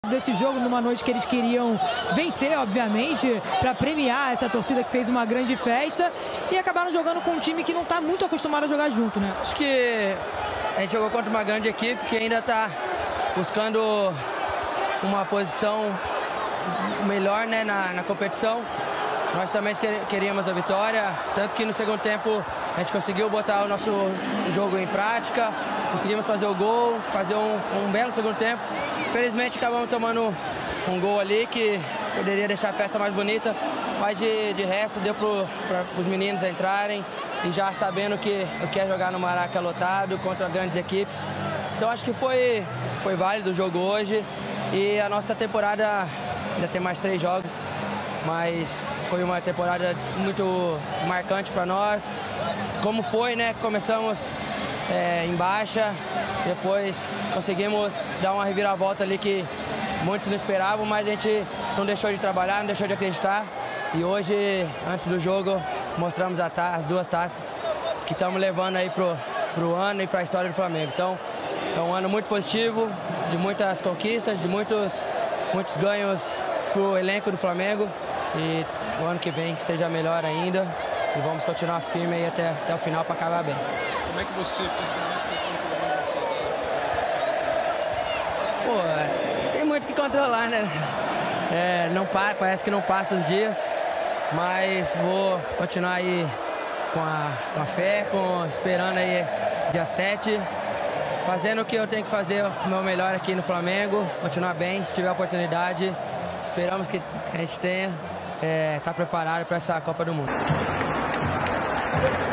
Desse jogo, numa noite que eles queriam vencer, obviamente, para premiar essa torcida que fez uma grande festa, e acabaram jogando com um time que não está muito acostumado a jogar junto, né? Acho que a gente jogou contra uma grande equipe que ainda está buscando uma posição melhor, né, na competição. Nós também queríamos a vitória, tanto que no segundo tempo a gente conseguiu botar o nosso jogo em prática, conseguimos fazer o gol, fazer um belo segundo tempo. Infelizmente acabamos tomando um gol ali que poderia deixar a festa mais bonita, mas de resto deu para os meninos entrarem e já sabendo o que é jogar no Maraca lotado contra grandes equipes. Então acho que foi válido o jogo hoje e a nossa temporada ainda tem mais 3 jogos, mas foi uma temporada muito marcante para nós. Como foi, né? Começamos em baixa, depois conseguimos dar uma reviravolta ali que muitos não esperavam, mas a gente não deixou de trabalhar, não deixou de acreditar. E hoje, antes do jogo, mostramos as 2 taças que estamos levando aí pro ano e para a história do Flamengo. Então, é um ano muito positivo, de muitas conquistas, de muitos ganhos pro elenco do Flamengo. E o ano que vem que seja melhor ainda. E vamos continuar firme aí até o final para acabar bem. Como é que você conseguiu Pô, tem muito que controlar, né? Parece que não passa os dias, mas vou continuar aí com a fé, esperando aí dia 7, fazendo o que eu tenho que fazer, o meu melhor aqui no Flamengo, continuar bem, se tiver oportunidade, esperamos que a gente tenha, tá preparado para essa Copa do Mundo.